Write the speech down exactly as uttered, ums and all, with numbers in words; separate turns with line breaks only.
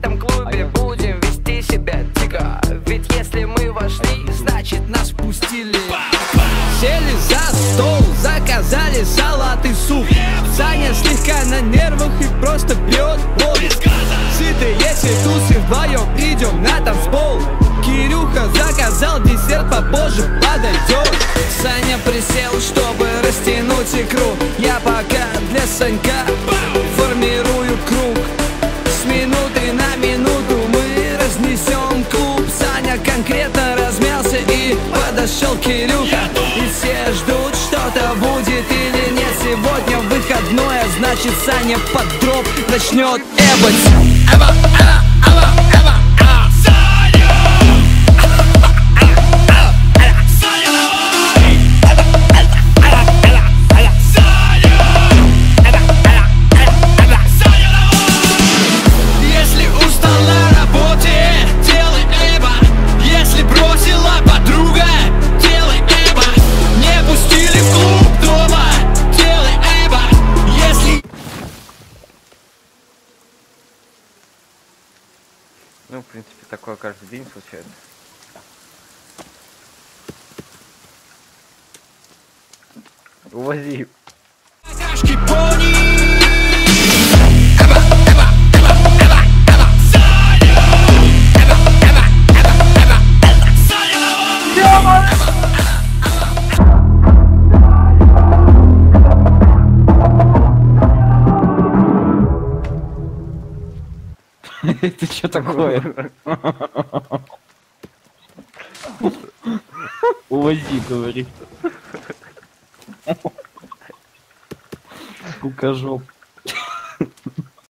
этом клубе будем вести себя дико. Ведь если мы вошли, значит нас пустили. Сели за стол, заказали салат и суп. Саня слегка на нервах и просто пьет воду. Сытые тусы вдвоем идем на танцпол. Кирюха заказал десерт, попозже подойдет. Саня присел, чтобы растянуть икру. Я пока для Санька формирую круг. С минуты на минуту мы разнесем клуб. Саня конкретно размялся и подошел Кирюха. И все ждут, что-то будет или нет. Сегодня выходное, значит Саня под дроп начнет эбать. Эба, эба, эба, эба, эба. Саня! Если устал на работе, делай эба. Если бросила подруга, делай эба. Не пустили в клуб дома, делай эба. Если...
Ну, в принципе, такое каждый день случается. Увози.
Какашки пони.
Это что такое? Увози, говорит. Кукажоп.